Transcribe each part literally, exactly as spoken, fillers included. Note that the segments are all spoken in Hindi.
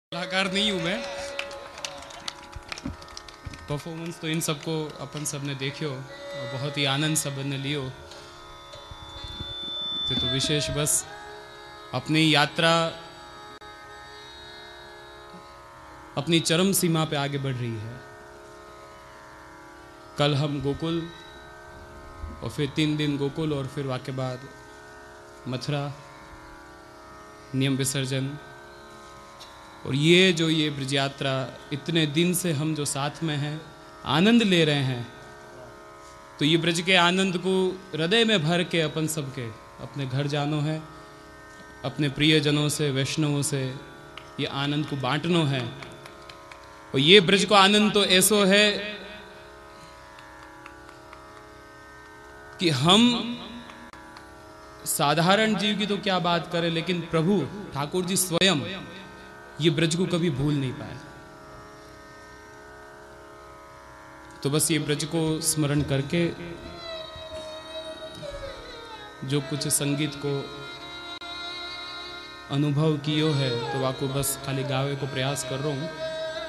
कलाकार नहीं हूँ मैं। परफॉर्मेंस तो इन सबको अपन सब ने देखियो और बहुत ही आनंद सब ने लियो। तो, तो विशेष बस अपनी यात्रा अपनी चरम सीमा पे आगे बढ़ रही है। कल हम गोकुल और फिर तीन दिन गोकुल और फिर वाके बाद मथुरा नियम विसर्जन। और ये जो ये ब्रज यात्रा इतने दिन से हम जो साथ में हैं आनंद ले रहे हैं, तो ये ब्रज के आनंद को हृदय में भर के अपन सबके अपने घर जानो है, अपने प्रियजनों से वैष्णवों से ये आनंद को बांटनो है। और ये ब्रज को आनंद तो ऐसो है कि हम साधारण जीव की तो क्या बात करें, लेकिन प्रभु ठाकुर जी स्वयं ये ब्रज को कभी भूल नहीं पाए। तो बस ये ब्रज को स्मरण करके जो कुछ संगीत को अनुभव कियो है तो वाको बस खाली गावे को प्रयास कर रहा हूं।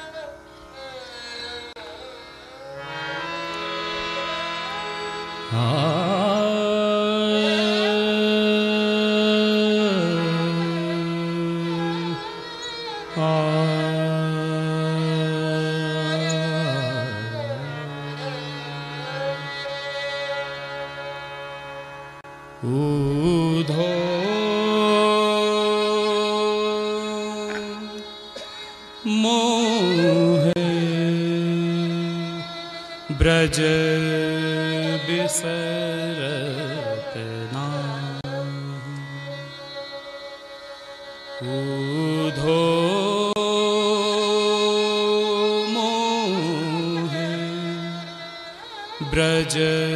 ऊधो मोहे ब्रज बिसरत नाहि। ऊधो मोहे ब्रज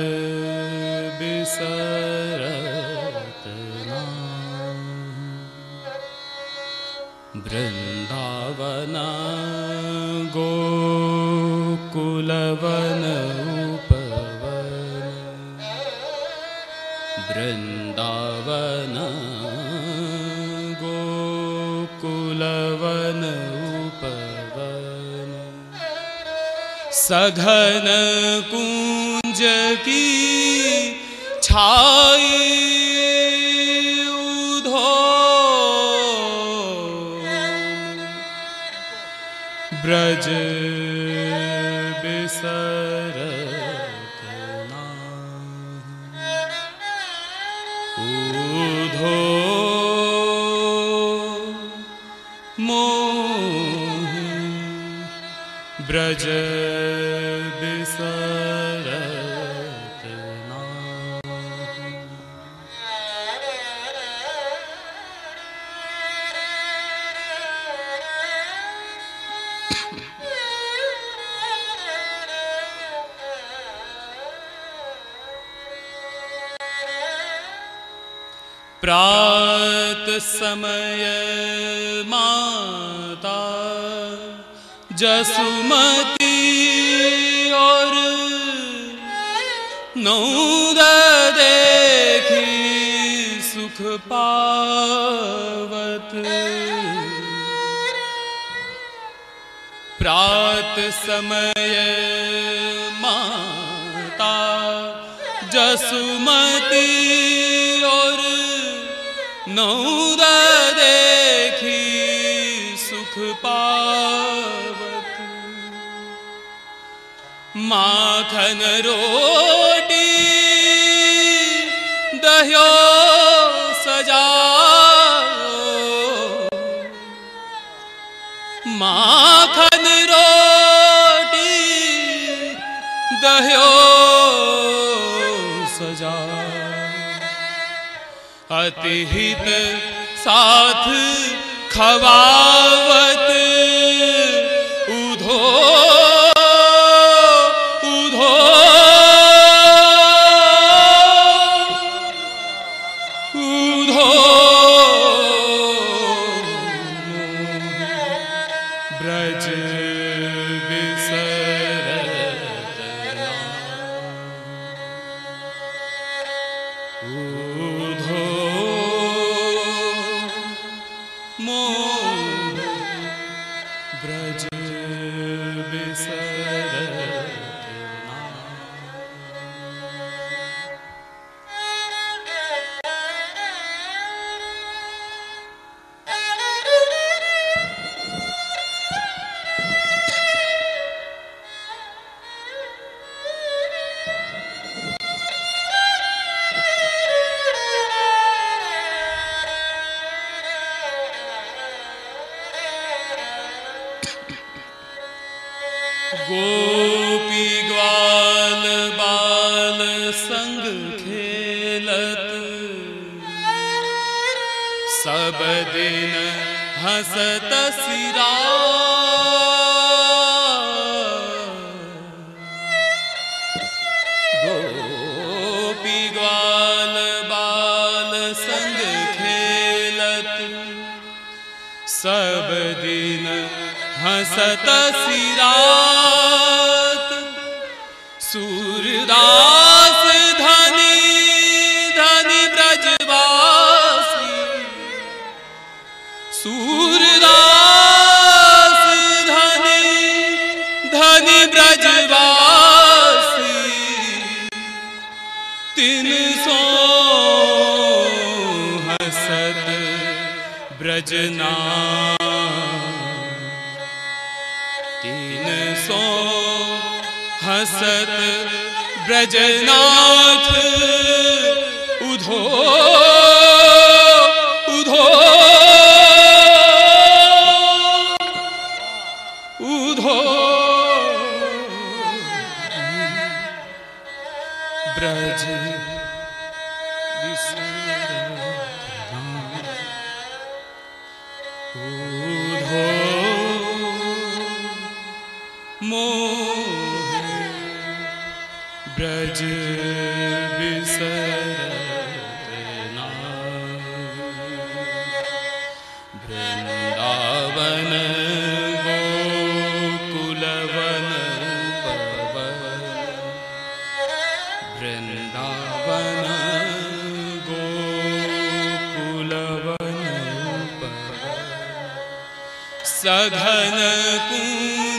बिसरत नाहि। वृंदावन गोकुलवन उपवन। वृंदावन गोकुलवन उपवन। सघन कुंज की छाई ऊधो ब्रज बिसरत नाहि। ऊधो मोहे ब्रज बिसरत नाहि। प्रात समय माता जसुमती और नौद देखी सुख पावत। प्रात समय माता जसुमती और नौद देखी सुख पावत। माखन रोटी दह्यो सजाओ। माखन रोटी दह्यो सजाओ। अति हित साथ खवावत। ऊधो ऊधो ऊधो ब्रज बिसरत नाहि। ऊधो मोहे ब्रज बिसरत गोपी ग्वाल बाल संग खेलत सब दिन हंसत सिरा गोपी ग्वाल बाल संग खेलत सब दिन हंसत सिरात सूरदास धनी धनी ब्रजवासी सूरदास धनी धनी ब्रजवासी तिन सो हंसत ब्रजना तीन सौ हंसत ब्रजनाथ उधो उधो उधो ब्रज उधो मोह ब्रज बिसरत वृंदावन गोकुलवन पवन वृंदावन गोकुलवन पवन सघन कुंज